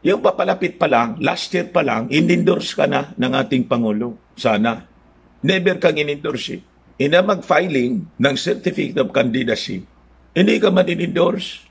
Yung papalapit pa lang, last year pa lang, in-endorse ka na ng ating Pangulo. Sana. Never kang in-endorse. Ina mag-filing ng Certificate of Candidacy, hindi ka man in-endorse.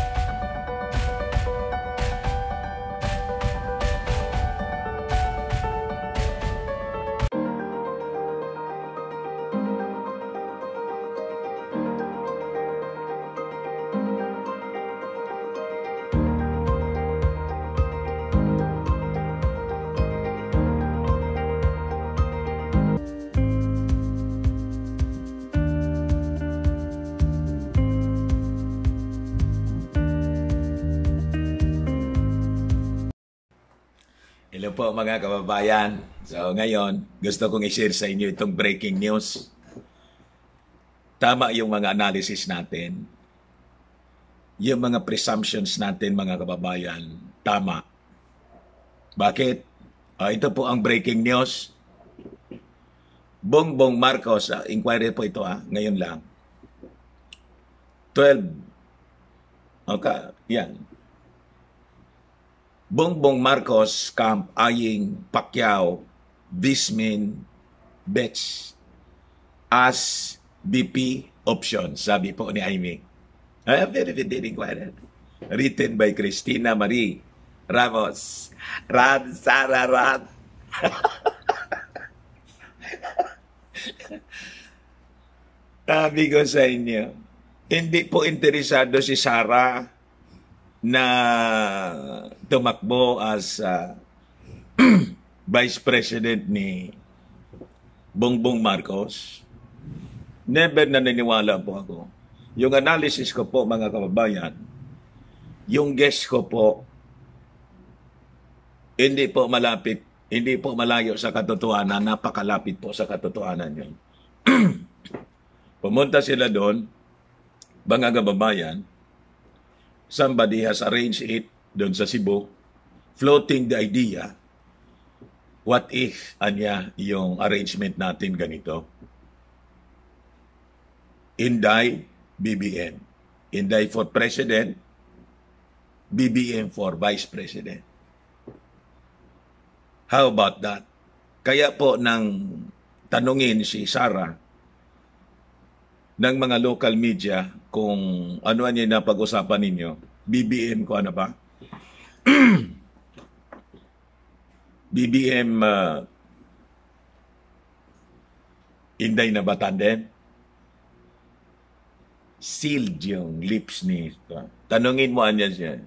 Hello po mga kababayan. So ngayon, gusto kong i-share sa inyo itong breaking news. Tama yung mga analysis natin. Yung mga presumptions natin mga kababayan, tama. Bakit? Ito po ang breaking news. Bongbong Marcos, inquiry po ito ngayon lang. 12. Okay, yan. Bongbong Marcos camp eyeing Pacquiao, Vismin, Betts as BP option, sabi po ni Amy. Very inquiry. Written by Christina Marie Ramos. Rad Sara Rad. Sabi ko sa inyo, hindi po interesado si Sara na tumakbo as Vice President ni Bongbong Marcos. Never naniniwala po ako. Yung analysis ko po mga kababayan, yung guess ko po, hindi po malapit, hindi po malayo sa katotohanan, napakalapit po sa katotohanan yun. Pumunta sila doon, mga kababayan, somebody has arranged it doon sa Cebu, floating the idea, what if, anya, yung arrangement natin ganito? Inday, BBM. Inday for President, BBM for Vice President. How about that? Kaya po nang tanungin si Sara ng mga local media kung ano niya na pag-usapan ninyo, BBM ko ano ba? BBM Inday na ba tandem? Sealed yung lips ni tanungin mo anya siya.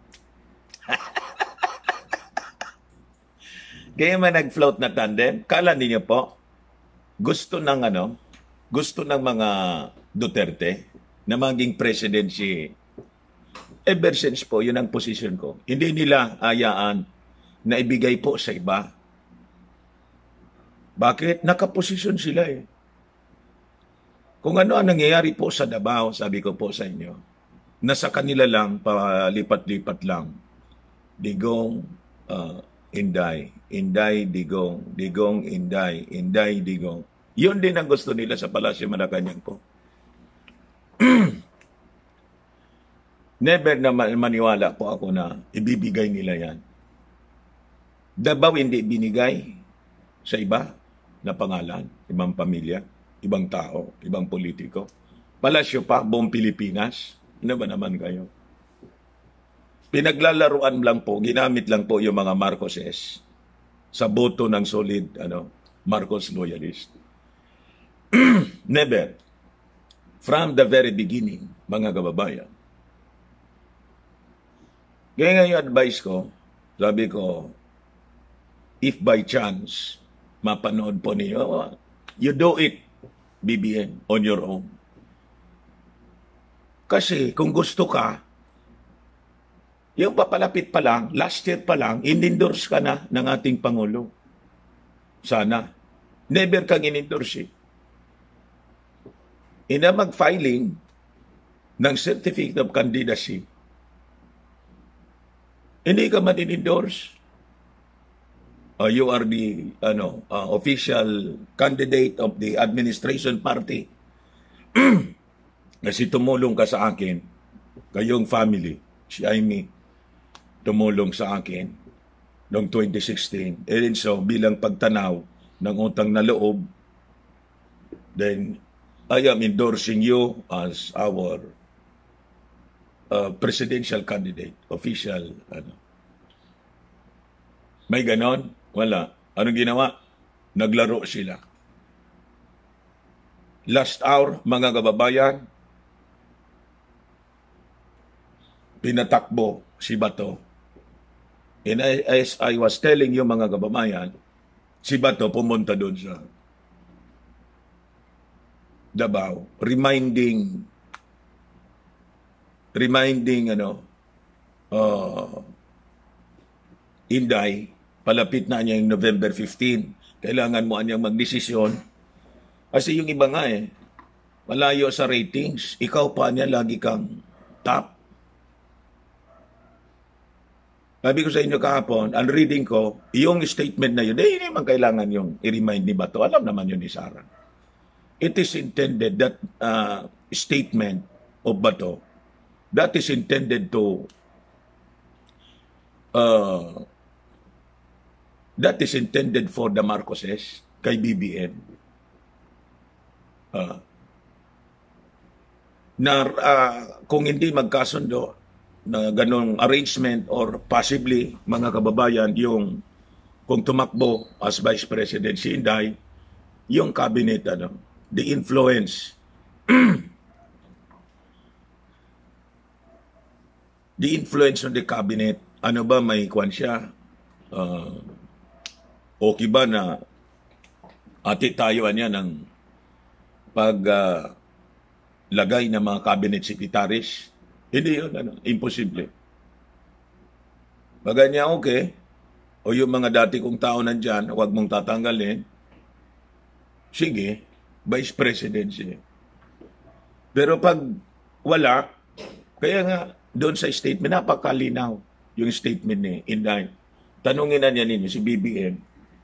Kaya man nag-float na tandem, kala niyo po, gusto ng mga Duterte na maging president si ever since po, yun ang position ko. Hindi nila hayaan na ibigay po sa iba. Bakit? Nakaposisyon sila eh. Kung ano ang nangyayari po sa Davao, sabi ko po sa inyo, nasa kanila lang, palipat-lipat lang. Digong, Inday. Inday, Digong. Digong, Inday. Inday, Digong. Yun din ang gusto nila sa Palasyo Malacanang po. Never na maniwala po ako na ibibigay nila yan. Davao hindi binigay sa iba na pangalan, ibang pamilya, ibang tao, ibang politiko. Palasyo pa, buong Pilipinas. Ano ba naman kayo? Pinaglalaruan lang po, ginamit lang po yung mga Marcoses sa boto ng solid Marcos loyalist. Never. From the very beginning, mga kababayan. Kaya nga yung advice ko, sabi ko, if by chance, mapanood po niyo, you do it, BBM, on your own. Kasi kung gusto ka, yung papalapit pa lang, last year pa lang, in-endorse ka na ng ating Pangulo. Sana. Never kang in-endorse. Ina mag-filing ng Certificate of Candidacy, hindi ka man in-endorse. You are the official candidate of the administration party. Kasi tumulong ka sa akin, kayong family, si Amy, tumulong sa akin noong 2016. And so, bilang pagtanaw ng utang na loob, then I am endorsing you as our presidential candidate, official. May ganon? Wala. Anong ginawa? Naglaro sila. Last hour, mga kababayan, pinatakbo si Bato. And as I was telling you, mga kababayan, si Bato pumunta doon sa Davao, reminding Inday, palapit na niya yung November 15. Kailangan mo anyang magdesisyon. Kasi yung iba nga malayo sa ratings. Ikaw pa niya, lagi kang top. Sabi ko sa inyo kahapon, ang reading ko, yung statement na yun, hindi naman kailangan yung i-remind ni Bato. Alam naman yun ni Sara. It is intended, that statement of Bato, that is intended to that is intended for the Marcoses kay BBM. Kung hindi magkasundo na ganong arrangement or possibly, mga kababayan, yung kung tumakbo as Vice President si Inday, yung cabinet, the influence, the influence of the cabinet, may kwan siya, okay ba na ati tayo niya ng lagay ng mga cabinet secretaries? Hindi yun, imposible. Baga niya, okay, o yung mga dati kong tao nandyan, huwag mong tatanggalin, sige, Vice Presidency. Pero pag wala, kaya nga, doon sa statement, napakalinaw yung statement ni Inday. Tanungin na niya ninyo, si BBM,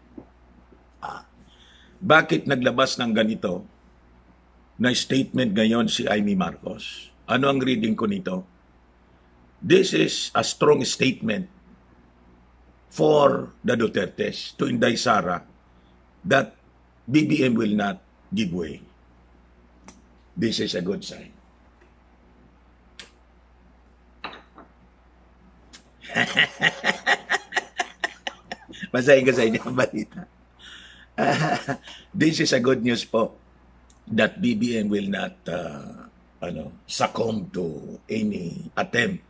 bakit naglabas ng ganito na statement ngayon si Amy Marcos? Ano ang reading ko nito? This is a strong statement for the Dutertes to Inday Sara that BBM will not give way. This is a good sign. Basahin ko sa inyo ang balita. This is a good news po that BBM will not succumb to any attempt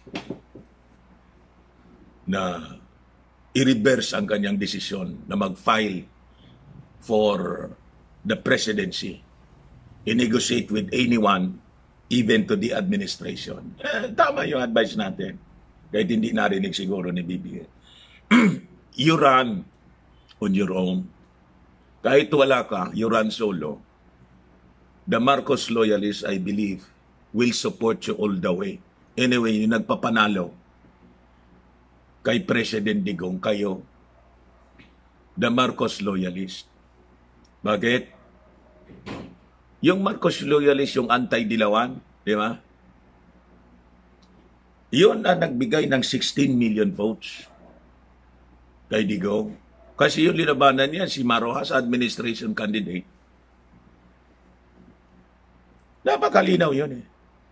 na i-reverse ang kanyang desisyon na mag-file for the presidency, i-negotiate with anyone, even to the administration. Tama yung advice natin. Kahit hindi narinig siguro ni BBM. You run on your own. Kahit wala ka, you run solo. The Marcos loyalists, I believe, will support you all the way. Anyway, yung nagpapanalo kay President Digong, kayo, the Marcos loyalist. Bakit? Yung Marcos loyalist, yung anti-Dilawan, di ba? Yun na nagbigay ng 16 million votes kay Digong. Kasi yung linabanan niya, si Marojas, administration candidate. Napakalinaw yun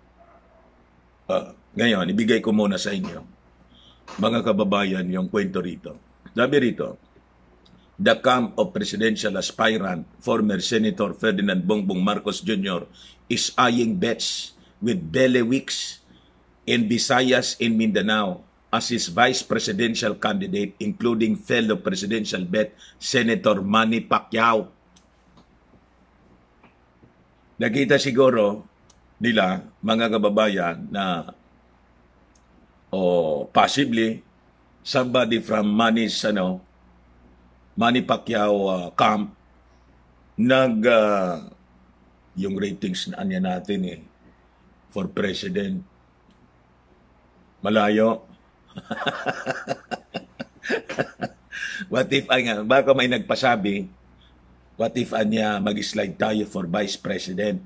Ngayon, ibigay ko muna sa inyo, mga kababayan, yung kwento rito. Sabi rito, the camp of presidential aspirant, former Senator Ferdinand Bongbong Marcos Jr. is eyeing bets with Belewics in Visayas and Mindanao as his vice presidential candidate, including fellow presidential bet Senator Manny Pacquiao. Nakita siguro nila, mga kababayan, na possibly somebody from Manny Pacquiao camp yung ratings na anya natin for president malayo. What if baka may nagpasabi, what if anya mag-slide tayo for vice president?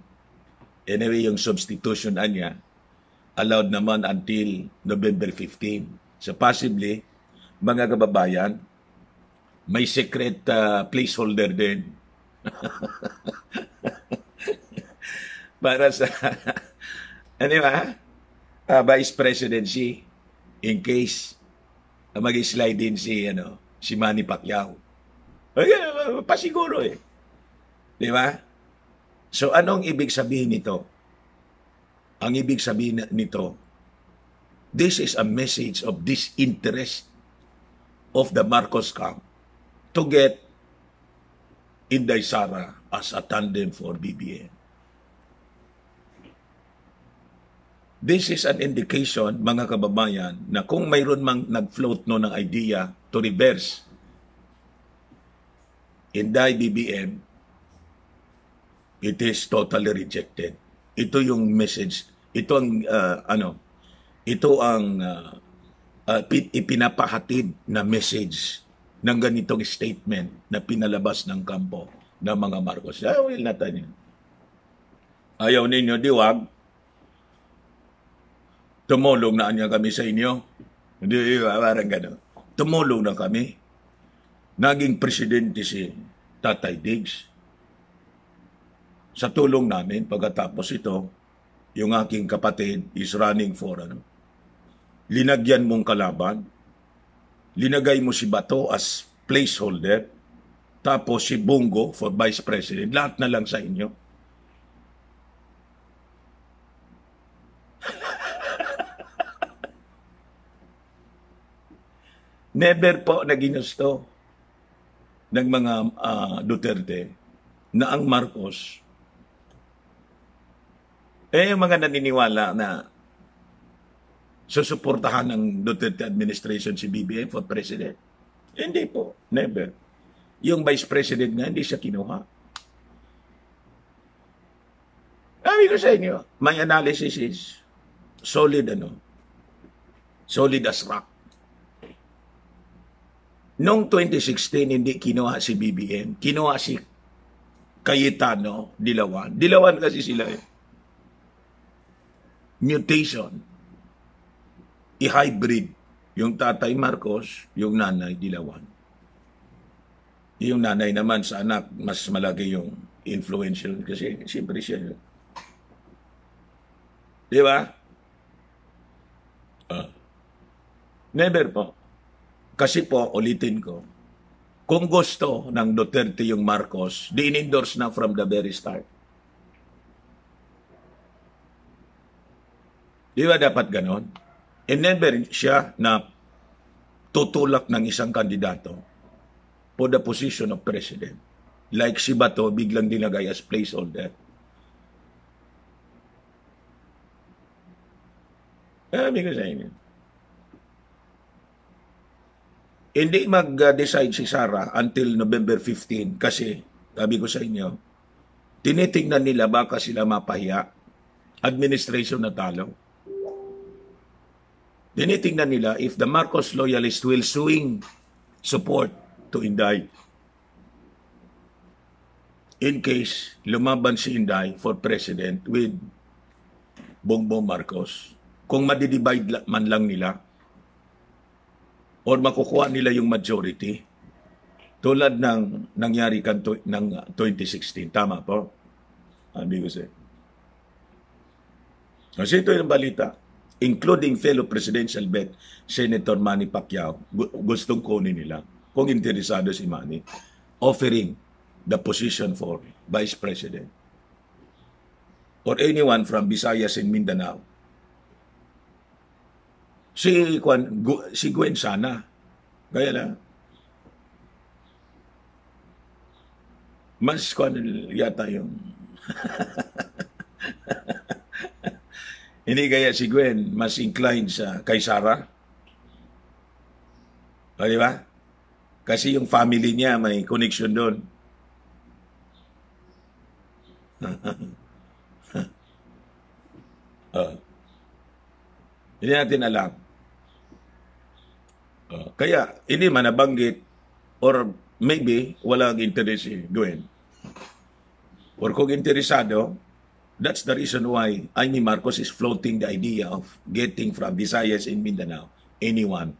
Anyway, yung substitution anya allowed naman until November 15. So possibly, mga kababayan, may secret placeholder din para sa ano ba? Vice presidency in case mag-slide din si Manny Pacquiao. Ay, pasiguro eh. Di ba? So anong ibig sabihin nito? Ang ibig sabihin nito, this is a message of disinterest of the Marcos camp to get Inday Sara as a tandem for BBM. This is an indication, mga kababayan, na kung mayroon mang nag-float ng idea to reverse Inday BBM, it is totally rejected. Ito yung message. Ito ang ipinapahatid na message ng ganitong statement na pinalabas ng kampo ng mga Marcos. Will natin yun. Ayaw ninyo diwag, tumulong na niya kami sa inyo. Hindi, parang gano'n. Tumulong na kami. Naging presidente si Tatay Diggs. Sa tulong namin, pagkatapos ito, yung aking kapatid is running for linagyan mong kalaban, linagay mo si Bato as placeholder, tapos si Bongo for vice president, lahat na lang sa inyo. Never po na ginusto ng mga Duterte na ang Marcos, yung mga naniniwala na susuportahan ng Duterte administration si BBM for president. Hindi po, never. Yung vice president nga, hindi siya kinuha. Sabi ko sa inyo, my analysis is solid solid as rock. Noong 2016, hindi kinuha si BBM, kinuha si Cayetano Dilawan. Dilawan kasi sila Mutation. I-hybrid. Yung tatay Marcos, yung nanay Dilawan. Yung nanay naman sa anak, mas malaki yung influential kasi siyempre siya yun. Di ba? Never po. Kasi po, ulitin ko, kung gusto ng Duterte yung Marcos, di-endorse na from the very start. Di ba dapat ganon? And never siya na tutulak ng isang kandidato for the position of president. Like si Bato, biglang dinagay as placeholder. Sabi ko sa inyo. Hindi mag-decide si Sara until November 15 kasi, sabi ko sa inyo, tinitingnan nila baka sila mapahiya. Administration na talo. Tinitingnan nila if the Marcos loyalists will swing support to Inday. In case lumaban si Inday for president with Bongbong Marcos, kung madidivide man lang nila or makukuha nila yung majority tulad ng nangyari ng 2016. Tama po? Sabi ko sa'yo. Kasi ito yung balita. Including fellow presidential bet, Senator Manny Pacquiao, gustong kunin nila, kung interesado si Manny, offering the position for Vice President. Or anyone from Visayas and Mindanao. Si Gwen sana, kaya lang, mas yata yung hindi kaya si Gwen mas inclined kay Sara? O, di ba? Kasi yung family niya may connection doon. Hindi natin alam. Kaya, hindi man nabanggit or maybe walang interest si Gwen. Or kung interesado, that's the reason why Amy Marcos is floating the idea of getting from Visayas in Mindanao anyone.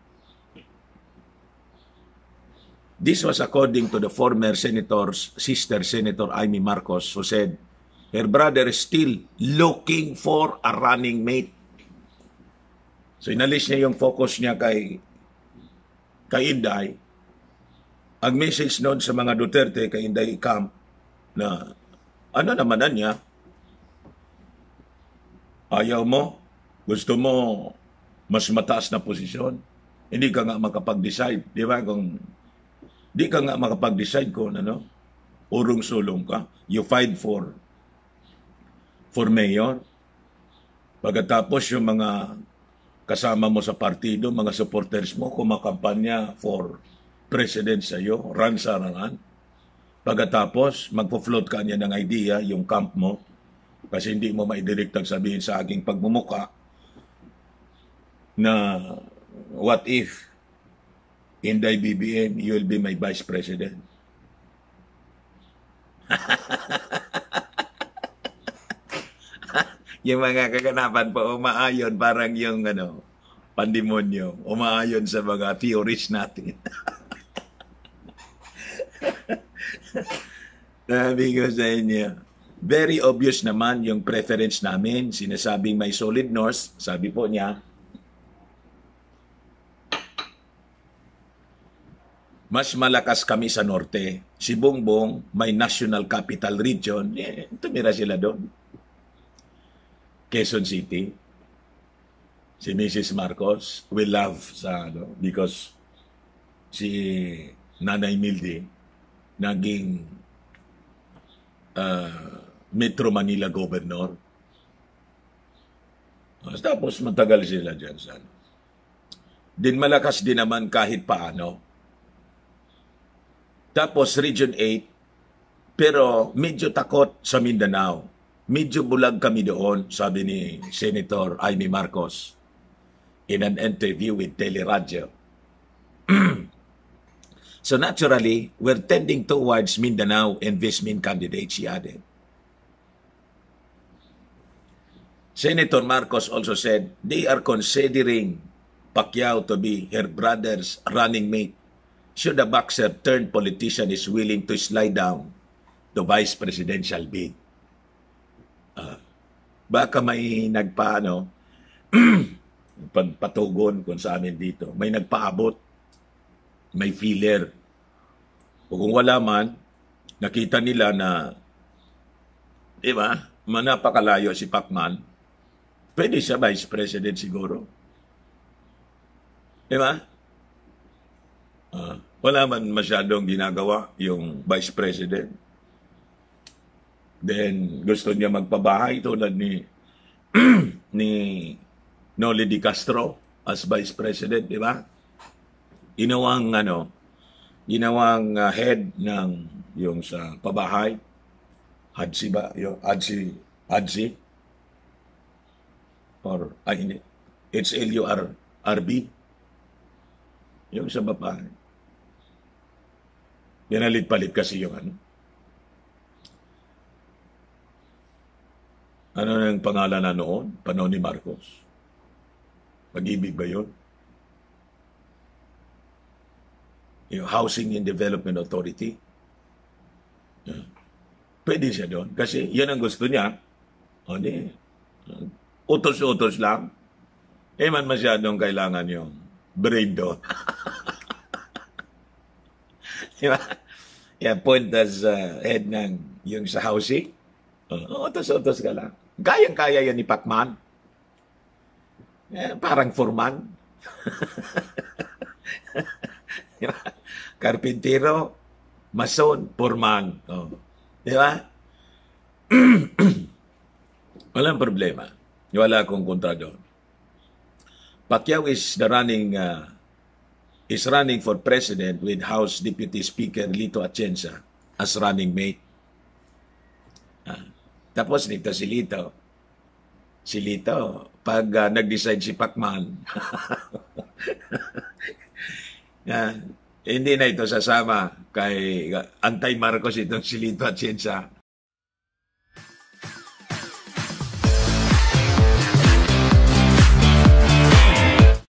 This was according to the former senator's sister, Senator Amy Marcos, who said her brother is still looking for a running mate. So inalis niya yung focus niya kay Inday. Ang message noon sa mga Duterte kay Inday Camp na ano naman niya, ayaw mo, gusto mo mas mataas na posisyon, hindi ka nga makapag-decide, di ba? Kung di ka nga makapag-decide kung ano, urong-sulong ka, you fight for mayor. Pagkatapos yung mga kasama mo sa partido, mga supporters mo, kumakampanya for president sa iyo, run sa rangan. Pagkatapos, magpo-float ka niya ng idea, yung camp mo, kasi hindi mo maidirektang sabihin sa aking pagmumuka na what if Inday BBM, you will be my vice president. Yung mga kaganapan po, umaayon parang yung pandemonyo, umaayon sa mga theories natin. Sabi ko sa inyo, very obvious naman yung preference namin, sinasabing may solid north, sabi po niya, mas malakas kami sa norte. Si Bongbong, may National Capital Region. Tumira sila doon. Quezon City. Si Mrs. Marcos, we love because si Nanay Mildy, naging Metro Manila Governor. Tapos matagal sila dyan. Din malakas din naman kahit paano. Tapos Region 8, pero medyo takot sa Mindanao. Medyo bulag kami doon, sabi ni Senator Amy Marcos in an interview with Teleradio. So naturally, we're tending towards Mindanao investment candidate, she added. Senator Marcos also said they are considering Pacquiao to be her brother's running mate should the boxer turned politician is willing to slide down the vice presidential bid. Baka may patugon kung sa amin dito. May nagpaabot, may feeler. O kung wala man, nakita nila na, di ba, manapakalayo si Pacman, pwede siya vice president siguro. Di ba? Wala man masyadong ginagawa yung vice president. Then, gusto niya magpabahay tulad ni Noli Di Castro as vice president, di ba? Ginawang head ng yung sa pabahay. Hadsi ba? Yung Hadsi? Or, hindi. HLURB? Yung sa babahay. Pinalit-palit kasi yung Ano nang pangalan na noon? Panahon ni Marcos. Pag-ibig ba yun? Yung Housing and Development Authority. Pwede siya doon. Kasi yan ang gusto niya. Utos-utos lang. Man masyadong kailangan yung brain doon. Diba? Point as head ng yung sa housing. Utos-utos ka lang. Kayang-kaya yan ni Pacman. Parang foreman. Karpintero, mason, foreman. Di ba? Walang problema. Wala akong kontra doon. Pacquiao is running for president with House Deputy Speaker Lito Atienza as running mate. Tapos nito si Lito, pag nag-decide si Pacman, hindi na ito sasama kay anti-Marcos itong si Lito Atienza.